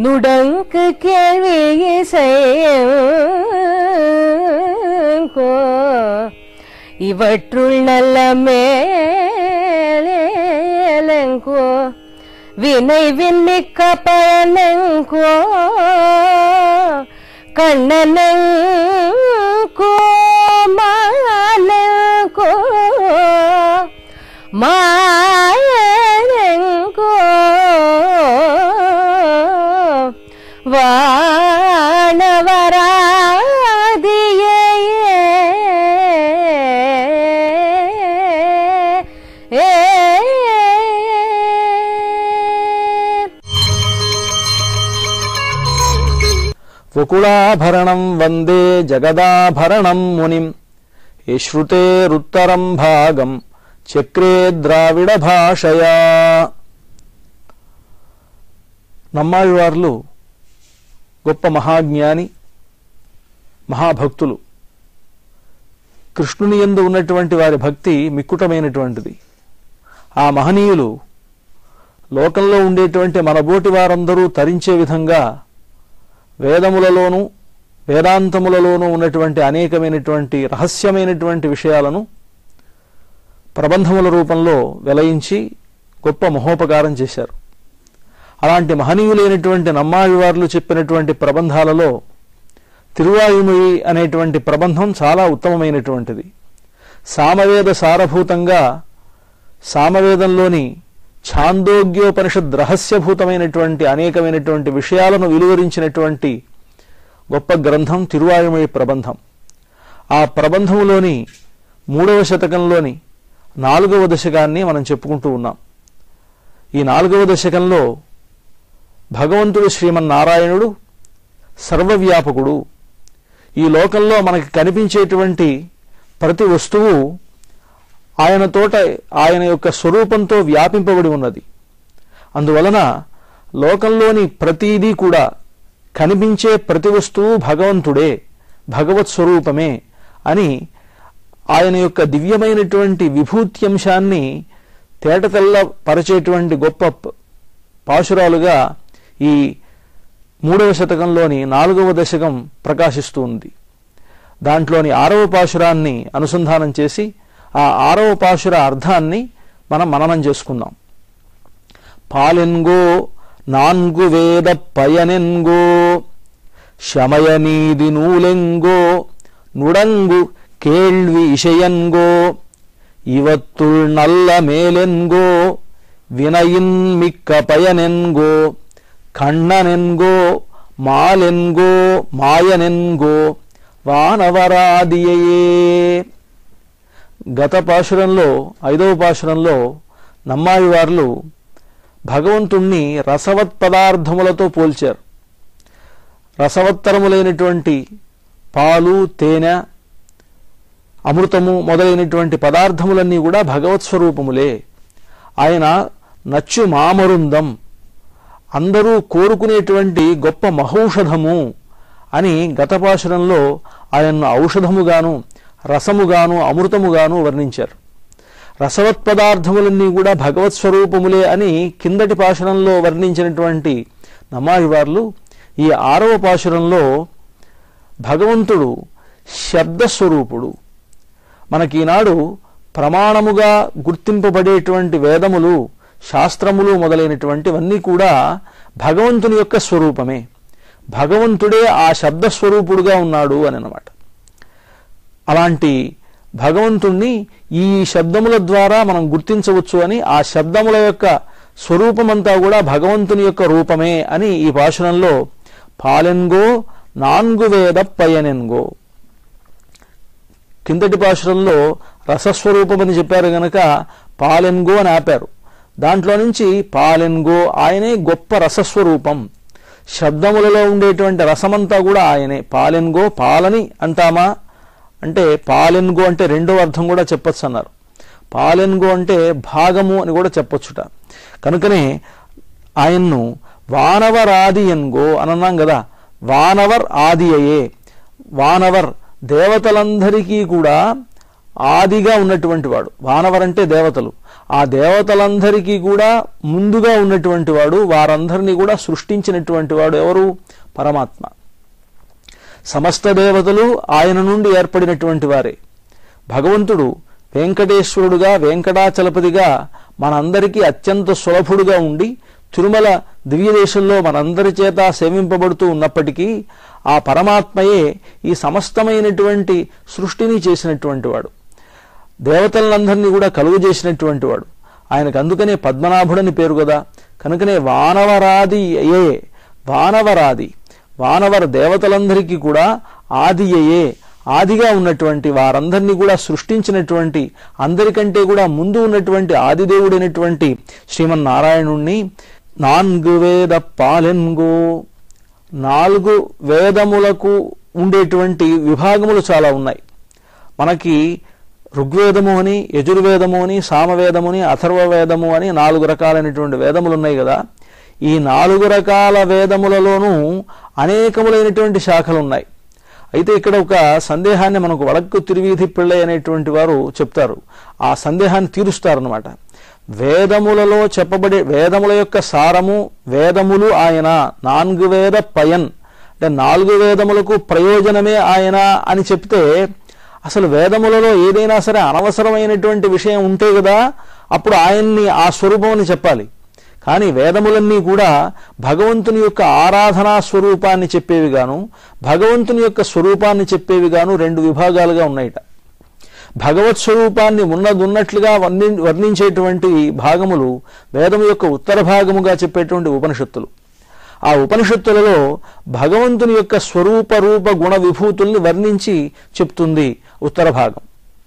நுடங்கு கேள்வி இசையங்கோ இவற்றுள் நல்ல மேலெங்கோ வினை விண்மிக்க பயனெங்கோ கண்ணனெங்கோ மாலெங்கோ மாயனெங்கோ வானவராதியே వకుళాభరణం వందే జగదాభరణం మునిం యశ్రుతేరుత్తరం భాగం చక్రే ద్రావిడ భాషయా. నమ్మాళ్వార్లు గొప్ప మహాజ్ఞాని, మహాభక్తులు. కృష్ణుని యందు ఉన్నటువంటి వారి భక్తి మిక్కుటమైనటువంటిది. ఆ మహనీయులు లోకంలో ఉండేటువంటి మనబోటి వారందరూ తరించే విధంగా వేదములలోనూ వేదాంతములలోనూ ఉన్నటువంటి అనేకమైనటువంటి రహస్యమైనటువంటి విషయాలను ప్రబంధముల రూపంలో వెలయించి గొప్ప మహోపకారం చేశారు. అలాంటి మహనీయులైనటువంటి నమ్మాళ్వార్లు చెప్పినటువంటి ప్రబంధాలలో తిరువాయుమొഴി అనేటువంటి ప్రబంధం చాలా ఉత్తమమైనటువంటిది. సామవేద సారభూతంగా సామవేదంలోని ఛాందోగ్యోపనిషద్ రహస్యభూతమైనటువంటి అనేకమైనటువంటి విషయాలను విలువరించినటువంటి గొప్ప గ్రంథం తిరువాయుమొഴి ప్రబంధం. ఆ ప్రబంధములోని 3వ శతకంలోని 4వ దశకాన్ని మనం చెప్పుకుంటూ ఉన్నాం. ఈ 4వ దశకంలో భగవంతుడు శ్రీమన్నారాయణుడు సర్వవ్యాపకుడు. ఈ లోకంలో మనకి కనిపించేటువంటి ప్రతి వస్తువు ఆయన యొక్క స్వరూపంతో వ్యాపింపబడి ఉన్నది. అందువలన లోకంలోని ప్రతిదీ కూడా కనిపించే ప్రతి వస్తువు భగవంతుడే, భగవత్ స్వరూపమే అని ఆయన యొక్క దివ్యమైనటువంటి విభూత్యంశాన్ని తేటతెల్ల పరిచేటువంటి గొప్ప పాశురాలుగా ఈ 3వ శతకంలోని 4వ దశకం ప్రకాశిస్తూ ఉంది. దాంట్లోని 6వ పాశురాన్ని అనుసంధానం చేసి ఆ 6వ పాశుర అర్థాన్ని మనం మననం చేసుకుందాం. పాలెన్గో నాన్గు వేద పయనెన్గో శమయనీది నూలెంగో నుడంగు కేళ్వి ఇషయన్గో ఇవత్తుల్ నల్ల మేలెన్గో వినయిన్ మిక్క పయనెన్గో కണ്ണనెన్గో మాలెన్గో మాయనెన్గో వానవరాదియే. గత పాశురంలో 5వ పాశురంలో నమ్మాళ్వార్లు భగవంతుణ్ణి రసవత్ పదార్థములతో పోల్చారు. రసవత్తరములైనటువంటి పాలు, తేనె, అమృతము మొదలైనటువంటి పదార్థములన్నీ కూడా భగవత్ స్వరూపములే. ఆయన నచ్చు మామరుందం, అందరూ కోరుకునేటువంటి గొప్ప మహౌషధము అని గత పాశురంలో ఆయన్ను ఔషధముగాను రసముగాను అమృతముగాను వర్ణించారు. రసవత్ పదార్థములన్నీ కూడా భగవత్ స్వరూపములే అని కిందటి పాశురంలో వర్ణించినటువంటి నమ్మాళ్వార్లు ఈ 6వ పాశురంలో భగవంతుడు శబ్దస్వరూపుడు. మనకి ఈనాడు ప్రమాణముగా గుర్తింపబడేటువంటి వేదములు, శాస్త్రములు మొదలైనటువంటివన్నీ కూడా భగవంతుని యొక్క స్వరూపమే. భగవంతుడే ఆ శబ్దస్వరూపుడుగా ఉన్నాడు అని అన్నమాట. అలాంటి భగవంతుణ్ణి ఈ శబ్దముల ద్వారా మనం గుర్తించవచ్చు అని, ఆ శబ్దముల యొక్క స్వరూపమంతా కూడా భగవంతుని యొక్క రూపమే అని ఈ భాషణంలో పాలెన్గో నాన్గు వేద పయనెన్గో. కిందటి భాషణంలో రసస్వరూపం అని చెప్పారు గనక పాలెన్గో అని ఆపారు. దాంట్లో నుంచి పాలెన్గో, ఆయనే గొప్ప రసస్వరూపం. శబ్దములలో ఉండేటువంటి రసమంతా కూడా ఆయనే. పాలెన్గో, పాలని అంటామా అంటే పాలెన్గో అంటే 2వ అర్థం కూడా చెప్పొచ్చు అన్నారు. పాలెన్గో అంటే భాగము అని కూడా చెప్పొచ్చుట. కనుకనే ఆయన్ను వానవరాదియన్గో అని అన్నాం కదా. వానవర్ ఆదియయే. వానవర్ దేవతలందరికీ కూడా ఆదిగా ఉన్నటువంటి వాడు. వానవర్ అంటే దేవతలు. ఆ దేవతలందరికీ కూడా ముందుగా ఉన్నటువంటి వాడు, వారందరినీ కూడా సృష్టించినటువంటి వాడు ఎవరు? పరమాత్మ. సమస్త దేవతలు ఆయన నుండి ఏర్పడినటువంటి వారే. భగవంతుడు వెంకటేశ్వరుడుగా, వెంకటాచలపతిగా మనందరికీ అత్యంత సులభుడుగా ఉండి తిరుమల దివ్యదేశంలో మనందరి చేత సేవింపబడుతూ ఉన్నప్పటికీ ఆ పరమాత్మయే ఈ సమస్తమైనటువంటి సృష్టిని చేసినటువంటి వాడు, దేవతలందరినీ కూడా కలుగు చేసినటువంటి వాడు. ఆయనకు అందుకనే పద్మనాభుడని పేరు కదా. కనుకనే వానవరాది అయ్యే, వానవర దేవతలందరికీ కూడా ఆది అయ్యే, ఆదిగా ఉన్నటువంటి వారందరినీ కూడా సృష్టించినటువంటి, అందరికంటే కూడా ముందు ఉన్నటువంటి ఆదిదేవుడైనటువంటి శ్రీమన్నారాయణుణ్ణి 4 వేద పాలెన్గో, 4 వేదములకు ఉండేటువంటి విభాగములు చాలా ఉన్నాయి. మనకి ఋగ్వేదము అని, యజుర్వేదము అని, సామవేదము అని, అథర్వవేదము అని 4 రకాలైనటువంటి వేదములు ఉన్నాయి కదా. ఈ 4 రకాల వేదములలోనూ అనేకములైనటువంటి శాఖలు ఉన్నాయి. అయితే ఇక్కడ ఒక సందేహాన్ని మనకు వడక్కు తిరువీధి పిళ్ళై అనేటువంటి వారు చెప్తారు. ఆ సందేహాన్ని తీరుస్తారన్నమాట. వేదములలో చెప్పబడే వేదముల యొక్క సారము, వేదములు ఆయన, 4 వేద పయన్ అంటే 4 వేదములకు ప్రయోజనమే ఆయన అని చెప్తే, అసలు వేదములలో ఏదైనా సరే అనవసరమైనటువంటి విషయం ఉంటే కదా అప్పుడు ఆయన్ని ఆ స్వరూపమని చెప్పాలి. కానీ వేదములన్నీ కూడా భగవంతుని యొక్క ఆరాధనా స్వరూపాన్ని చెప్పేవి గాను, భగవంతుని యొక్క స్వరూపాన్ని చెప్పేవి గాను 2 విభాగాలుగా ఉన్నాయిట. భగవత్ స్వరూపాన్ని ఉన్నట్లుగా వర్ణించేటువంటి భాగములు వేదము యొక్క ఉత్తర భాగముగా చెప్పేటువంటి ఉపనిషత్తులు. ఆ ఉపనిషత్తులలో భగవంతుని యొక్క స్వరూప రూప గుణ విభూతుల్ని వర్ణించి చెప్తుంది ఉత్తర భాగం.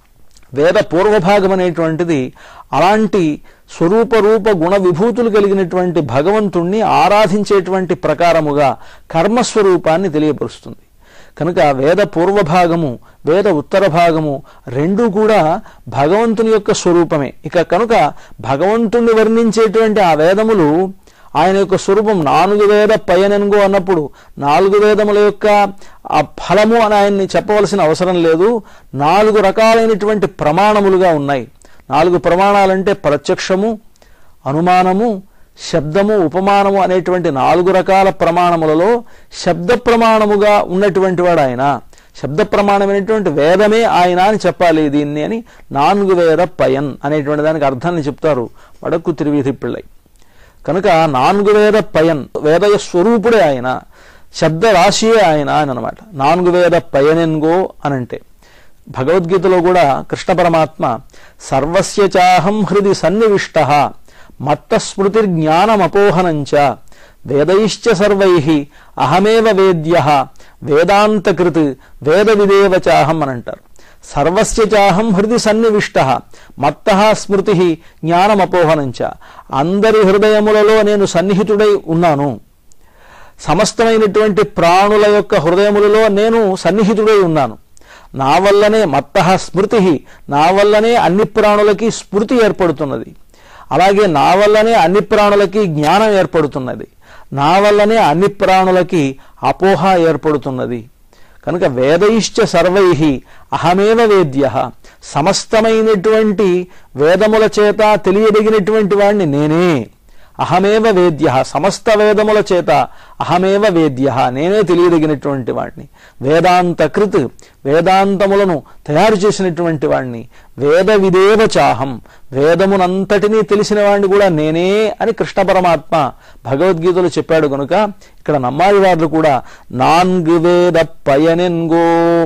వేద పూర్వభాగం అనేటువంటిది అలాంటి స్వరూప రూప గుణ విభూతులు కలిగినటువంటి భగవంతుణ్ణి ఆరాధించేటువంటి ప్రకారముగా కర్మస్వరూపాన్ని తెలియపరుస్తుంది. కనుక వేద పూర్వభాగము, వేద ఉత్తర భాగము 2 కూడా భగవంతుని యొక్క స్వరూపమే. కనుక భగవంతుణ్ణి వర్ణించేటువంటి ఆ వేదములు ఆయన యొక్క స్వరూపం 4 వేద పయనెన్గో అన్నప్పుడు 4 వేదముల యొక్క ఆ ఫలము అని ఆయన్ని చెప్పవలసిన అవసరం లేదు. 4 రకాలైనటువంటి ప్రమాణములుగా ఉన్నాయి. 4 ప్రమాణాలంటే ప్రత్యక్షము, అనుమానము, శబ్దము, ఉపమానము అనేటువంటి 4 రకాల ప్రమాణములలో శబ్ద ప్రమాణముగా ఉన్నటువంటి వాడు ఆయన. శబ్ద ప్రమాణమైనటువంటి వేదమే ఆయన అని చెప్పాలి దీన్ని అని 4 వేద పయన్ అనేటువంటి దానికి అర్థాన్ని చెప్తారు వడక్కు తిరువీధి పిళ్ళై. కనుక 4 వేద పయన్, వేదయ స్వరూపుడే ఆయన, శబ్ద రాశియే ఆయన అని అనమాట. 4 వేద పయనెన్గో అనంటే భగవద్గీతలో కూడా కృష్ణ పరమాత్మ సర్వస్య చాహం హృది సన్నివిష్టః మత్త స్మృతిర్జ్ఞానమపోహనంచ వేదైశ్చ సర్వైః అహమేవ వేద్యః వేదాంతకృత్ వేద విదేవ చాహం అని అంటారు. సర్వస్య చాహం హృది సన్నివిష్టః మత్తః స్మృతి జ్ఞానమపోహనంచ, అందరి హృదయములలో నేను సన్నిహితుడై ఉన్నాను. సమస్తమైనటువంటి ప్రాణుల యొక్క హృదయములలో నేను సన్నిహితుడై ఉన్నాను. నా వల్లనే మత్తః స్మృతి, నా వల్లనే అన్ని ప్రాణులకి స్మృతి ఏర్పడుతున్నది. అలాగే నా వల్లనే అన్ని ప్రాణులకి జ్ఞానం ఏర్పడుతున్నది. నా వల్లనే అన్ని ప్రాణులకి అపోహ ఏర్పడుతున్నది. కనుక వేదైశ్చ సర్వైః అహమేవ వేద్యః, సమస్తమైనటువంటి వేదముల చేత తెలియదగినటువంటి వాడిని నేనే. అహమేవ వేద్యః, సమస్త వేదముల చేత అహమేవ వేద్యః, నేనే తెలియదగినటువంటి వాడిని. వేదాంతకృత్, వేదాంతములను తయారు చేసినటువంటి వాడిని. వేద విదేవ చాహం, వేదమునంతటినీ తెలిసిన వాడిని కూడా నేనే అని కృష్ణ పరమాత్మ భగవద్గీతలో చెప్పాడు. కనుక ఇక్కడ నమ్మాలి వారు కూడా 4 వేద పయనెన్గో,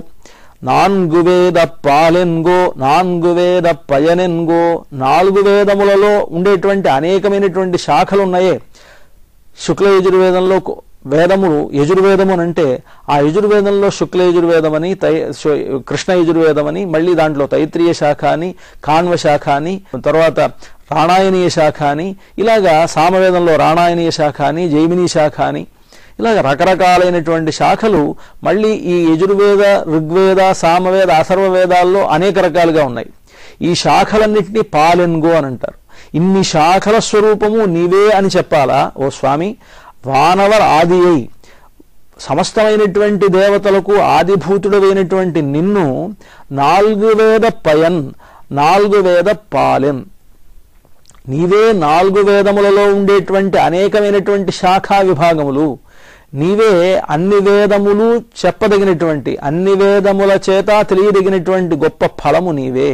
4 వేద పాలెన్గో, 4 వేద పయనెన్గో, 4 వేదములలో ఉండేటువంటి అనేకమైనటువంటి శాఖలు ఉన్నాయే. శుక్ల యజుర్వేదంలో వేదములు యజుర్వేదము అంటే ఆ యజుర్వేదంలో శుక్ల యజుర్వేదమని, కృష్ణ యజుర్వేదమని, మళ్ళీ దాంట్లో తైత్రీయ శాఖ అని, కాణ్వ శాఖ అని, తర్వాత రాణాయనీయ శాఖ అని, ఇలాగా సామవేదంలో రాణాయనీయ శాఖ అని, జైమినీ శాఖ అని, ఇలాగ రకరకాలైనటువంటి శాఖలు మళ్ళీ ఈ యజుర్వేద, ఋగ్వేద, సామవేద, అథర్వ వేదాల్లో అనేక రకాలుగా ఉన్నాయి. ఈ శాఖలన్నింటినీ పాలెన్గో అని అంటారు. ఇన్ని శాఖల స్వరూపము నీవే అని చెప్పాలా ఓ స్వామి? వానవర్ ఆది అయి సమస్తమైనటువంటి దేవతలకు ఆదిభూతుడైనటువంటి నిన్ను 4 వేద పయన్, 4 వేద పాలెన్, నీవే 4 వేదములలో ఉండేటువంటి అనేకమైనటువంటి శాఖా విభాగములు, నీవే అన్ని వేదములు చెప్పదగినటువంటి, అన్ని వేదముల చేత తెలియదగినటువంటి గొప్ప ఫలము నీవే.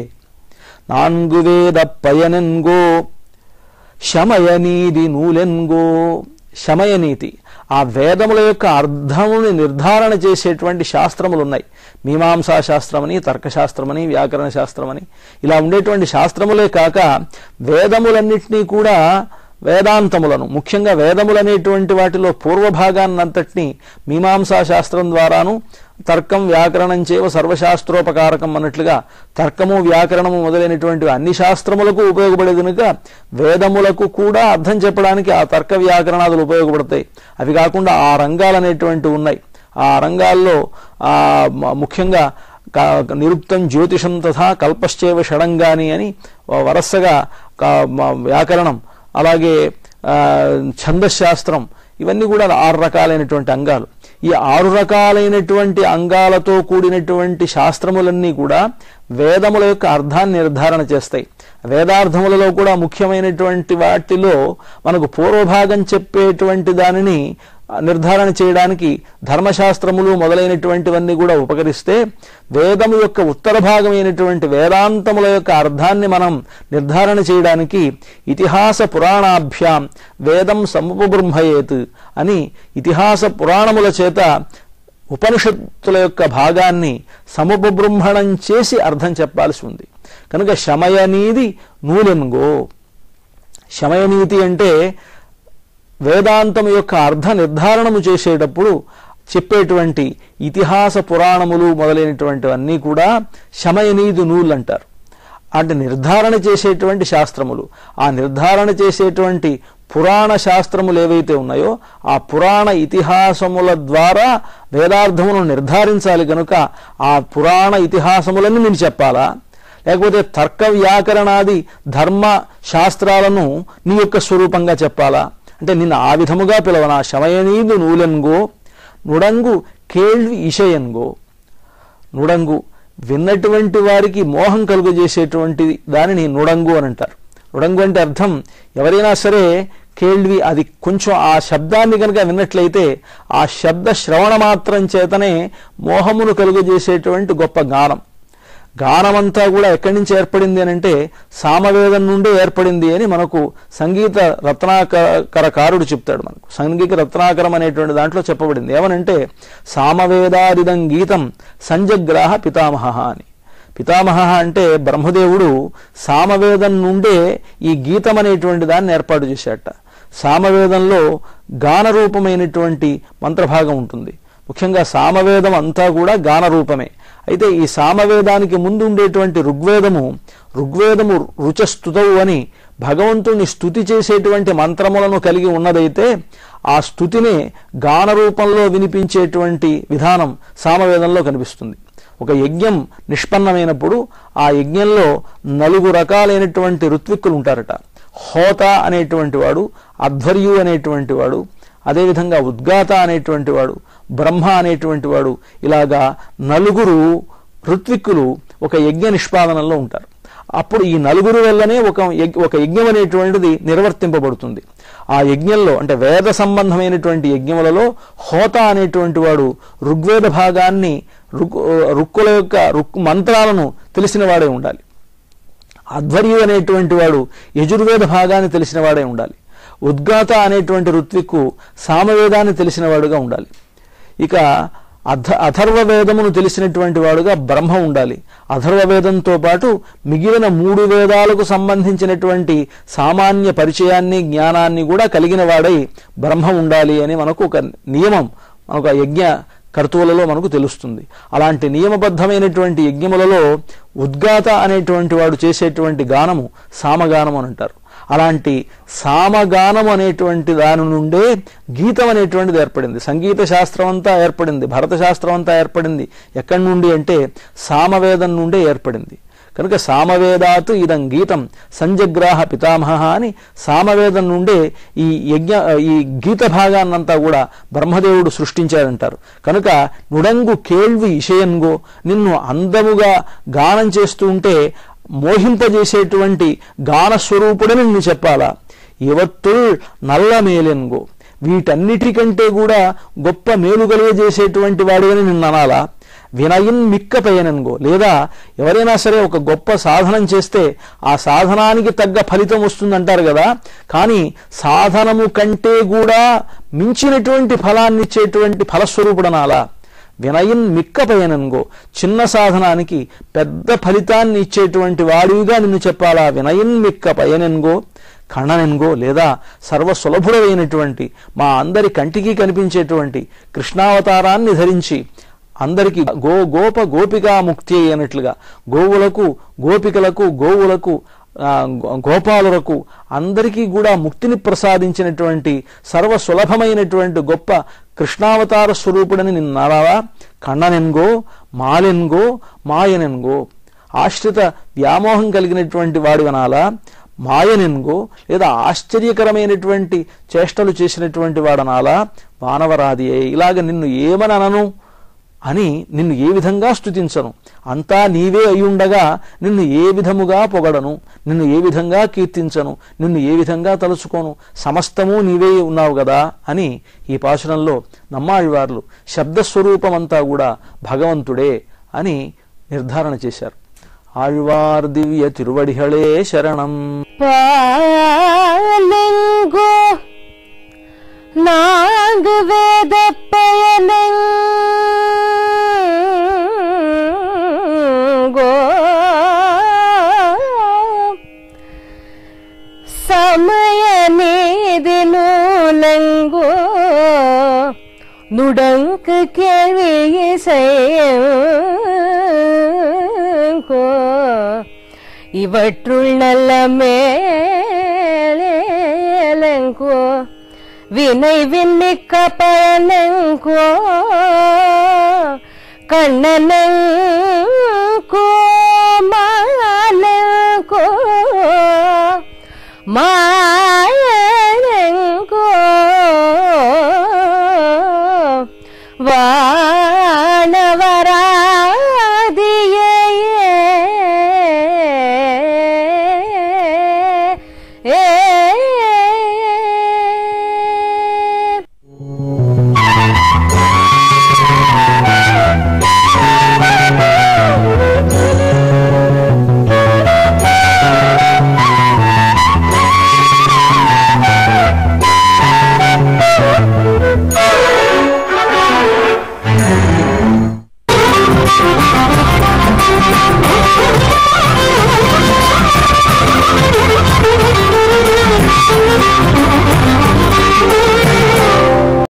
4 వేద పయనెన్గో శమయనీది నూలెన్గో. శమయనీతి ఆ వేదముల యొక్క అర్థముని నిర్ధారణ చేసేటువంటి శాస్త్రములు ఉన్నాయి. మీమాంసా శాస్త్రమని, తర్కశాస్త్రమని, వ్యాకరణ శాస్త్రమని ఇలా ఉండేటువంటి శాస్త్రములే కాక వేదములన్నిటినీ కూడా, వేదాంతములను ముఖ్యంగా వేదములనేటువంటి వాటిలో పూర్వభాగాన్నంతటినీ మీమాంసా శాస్త్రం ద్వారాను, తర్కం వ్యాకరణం చేవ సర్వశాస్త్రోపకారకం అన్నట్లుగా తర్కము వ్యాకరణము మొదలైనటువంటి అన్ని శాస్త్రములకు ఉపయోగపడే కనుక వేదములకు కూడా అర్థం చెప్పడానికి ఆ తర్క వ్యాకరణాదులు ఉపయోగపడతాయి. అవి కాకుండా ఆ రంగాలు అనేటువంటి ఉన్నాయి. ఆ రంగాల్లో ముఖ్యంగా నిరుక్తం జ్యోతిషం తథా కల్పశ్చేవ షడంగాని అని వరసగా వ్యాకరణం, అలాగే ఛందశాస్త్రం, ఇవన్నీ కూడా 6 రకాలైనటువంటి అంగాలు. ఈ 6 రకాలైనటువంటి అంగాలతో కూడినటువంటి శాస్త్రములన్నీ కూడా వేదముల యొక్క అర్థాన్ని నిర్ధారణ చేస్తాయి. వేదార్థములలో కూడా ముఖ్యమైనటువంటి వాటిలో మనకు పూర్వభాగం చెప్పేటువంటి దానిని నిర్ధారణ చేయడానికి ధర్మశాస్త్రములు మొదలైనటువంటివన్నీ కూడా ఉపకరిస్తే, వేదము యొక్క ఉత్తర భాగమైనటువంటి వేదాంతముల యొక్క అర్థాన్ని మనం నిర్ధారణ చేయడానికి ఇతిహాస పురాణాభ్యాం వేదం సముపబృంహయేత్ అని ఇతిహాస పురాణముల చేత ఉపనిషత్తుల యొక్క భాగాన్ని సముపబృంహణం చేసి అర్థం చెప్పాల్సి ఉంది. కనుక శమయనీది నూలెన్గో. శమయనీతి అంటే వేదాంతం యొక్క అర్థ నిర్ధారణము చేసేటప్పుడు చెప్పేటువంటి ఇతిహాస పురాణములు మొదలైనటువంటివన్నీ కూడా శమయనీది నూలు అంటారు. అంటే నిర్ధారణ చేసేటువంటి శాస్త్రములు. ఆ నిర్ధారణ చేసేటువంటి పురాణ శాస్త్రములు ఏవైతే ఉన్నాయో ఆ పురాణ ఇతిహాసముల ద్వారా వేదార్థమును నిర్ధారించాలి. కనుక ఆ పురాణ ఇతిహాసములన్నీ నేను చెప్పాలా, లేకపోతే తర్క వ్యాకరణాది ధర్మ శాస్త్రాలను నీ యొక్క స్వరూపంగా చెప్పాలా అంటే నిన్ను ఆ విధముగా పిలవనా. శమయనీదు నూలెన్గో నుడంగు కేళ్వి ఇషయన్గో. నుడంగు విన్నటువంటి వారికి మోహం కలుగజేసేటువంటి దానిని నుడంగు అని అంటారు. నుడంగు అంటే అర్థం ఎవరైనా సరే కేళ్వి, అది కొంచెం ఆ శబ్దాన్ని కనుక విన్నట్లయితే ఆ శబ్ద శ్రవణ మాత్రం చేతనే మోహమును కలుగజేసేటువంటి గొప్ప గానం. గానమంతా కూడా ఎక్కడి నుంచి ఏర్పడింది అని అంటే సామవేదం నుండే ఏర్పడింది అని మనకు సంగీత రత్నాకరకారుడు చెప్తాడు. మనకు సంగీత రత్నాకరం అనేటువంటి దాంట్లో చెప్పబడింది. ఏమనంటే సామవేదాదిదం గీతం సంజగ్రాహ పితామహ అని. పితామహ అంటే బ్రహ్మదేవుడు సామవేదం నుండే ఈ గీతం అనేటువంటి దాన్ని ఏర్పాటు చేశాట. సామవేదంలో గానరూపమైనటువంటి మంత్రభాగం ఉంటుంది. ముఖ్యంగా సామవేదం అంతా కూడా గానరూపమే. అయితే ఈ సామవేదానికి ముందు ఉండేటువంటి ఋగ్వేదము రుచస్తుతవు అని భగవంతుణ్ణి స్తుతి చేసేటువంటి మంత్రములను కలిగి ఉన్నదైతే ఆ స్తుతిని గాన రూపంలో వినిపించేటువంటి విధానం సామవేదంలో కనిపిస్తుంది. ఒక యజ్ఞం నిష్పన్నమైనప్పుడు ఆ యజ్ఞంలో 4 రకాలైనటువంటి ఋత్విక్కులు ఉంటారట. హోత అనేటువంటి వాడు, అధ్వర్యు అనేటువంటి వాడు, అదేవిధంగా ఉద్గాత అనేటువంటి వాడు, బ్రహ్మ అనేటువంటి వాడు, ఇలాగా 4 ఋత్విక్కులు ఒక యజ్ఞ నిష్పాదనంలో ఉంటారు. అప్పుడు ఈ 4 వల్లనే ఒక యజ్ఞం అనేటువంటిది నిర్వర్తింపబడుతుంది. ఆ యజ్ఞంలో అంటే వేద సంబంధమైనటువంటి యజ్ఞములలో హోత అనేటువంటి వాడు ఋగ్వేద భాగాన్ని రుక్కుల యొక్క మంత్రాలను తెలిసిన వాడే ఉండాలి. అధ్వర్యు అనేటువంటి వాడు యజుర్వేద భాగాన్ని తెలిసిన వాడే ఉండాలి. ఉద్గాత అనేటువంటి ఋత్విక్కు సామవేదాన్ని తెలిసిన వాడుగా ఉండాలి. ఇక అథర్వ వేదమును తెలిసినటువంటి వాడుగా బ్రహ్మ ఉండాలి. అథర్వ వేదంతో పాటు మిగిలిన 3 వేదాలకు సంబంధించినటువంటి సామాన్య పరిచయాన్ని జ్ఞానాన్ని కూడా కలిగిన వాడై బ్రహ్మ ఉండాలి అని మనకు ఒక నియమం మనకు యజ్ఞ కర్తువులలో మనకు తెలుస్తుంది. అలాంటి నియమబద్ధమైనటువంటి యజ్ఞములలో ఉద్గాత అనేటువంటి వాడు చేసేటువంటి గానము సామగానము అని అంటారు. అలాంటి సామగానం అనేటువంటి దాని నుండే గీతం అనేటువంటిది ఏర్పడింది. సంగీత శాస్త్రం అంతా ఏర్పడింది, భరత శాస్త్రం అంతా ఏర్పడింది. ఎక్కడి నుండి అంటే సామవేదం నుండే ఏర్పడింది. కనుక సామవేదాత్ ఇదం గీతం సంజగ్రాహ పితామహ అని సామవేదం నుండే ఈ గీత భాగాన్నంతా కూడా బ్రహ్మదేవుడు సృష్టించాడంటారు. కనుక నుడంగు కేళ్వి ఇషయన్గో, నిన్ను అందముగా గానం చేస్తూ ఉంటే మోహింపజేసేటువంటి గానస్వరూపుడని నిన్ను చెప్పాలా? ఇవత్తుల్ నల్ల మేలెన్గో, వీటన్నిటికంటే కూడా గొప్ప మేలు కలిగజేసేటువంటి వాడిని నిన్ను అనాలా? వినయిన్ మిక్క పయనన్గో, లేదా ఎవరైనా సరే ఒక గొప్ప సాధనం చేస్తే ఆ సాధనానికి తగ్గ ఫలితం వస్తుందంటారు కదా, కానీ సాధనము కంటే కూడా మించినటువంటి ఫలాన్ని ఇచ్చేటువంటి ఫలస్వరూపుడనాలా? వినయిన్ మిక్క పయనన్గో, చిన్న సాధనానికి పెద్ద ఫలితాన్ని ఇచ్చేటువంటి వాడివిగా నిన్ను చెప్పాలా? వినయిన్ మిక్క పయనన్గో కణనెన్గో, లేదా సర్వసులభుడైనటువంటి మా అందరి కంటికి కనిపించేటువంటి కృష్ణావతారాన్ని ధరించి అందరికీ గోప గోపికా ముక్తి అయినట్లుగా గోవులకు గోపికలకు గోవులకు గోపాలులకు అందరికీ కూడా ముక్తిని ప్రసాదించినటువంటి సర్వసులభమైనటువంటి గొప్ప కృష్ణావతార స్వరూపుడని నిన్నారా? కన్ననెన్గో మాలెన్గో మాయనెన్గో, ఆశ్రిత వ్యామోహం కలిగినటువంటి వాడివనాలా? మాయనెన్గో, లేదా ఆశ్చర్యకరమైనటువంటి చేష్టలు చేసినటువంటి వాడనాలా? వానవరాది, ఇలాగ నిన్ను ఏమని అనను అని నిన్ను ఏ విధంగా స్తుతించను? అంతా నీవే అయ్యుండగా నిన్ను ఏ విధముగా పొగడను? నిన్ను ఏ విధంగా కీర్తించను? నిన్ను ఏ విధంగా తలుచుకోను? సమస్తము నీవే ఉన్నావు కదా అని ఈ పాశురంలో నమ్మాళ్వార్లు శబ్దస్వరూపమంతా కూడా భగవంతుడే అని నిర్ధారణ చేశారు. ఆళ్వార్ దివ్య తిరువడిహళే శరణం. పాలెంగో నాంగు వేద పయనెంగో సమయ நீதி நூலெங்கோ நுடங்கு கேள்வி இசையெங்கோ இவற்றுள் நல்ல மேலெங்கோ வினை விண்ணிக்க பயனெங்கோ கண்ணனெங்கோ மாலெங்கோ மாயனெங்கோ வானவராதியே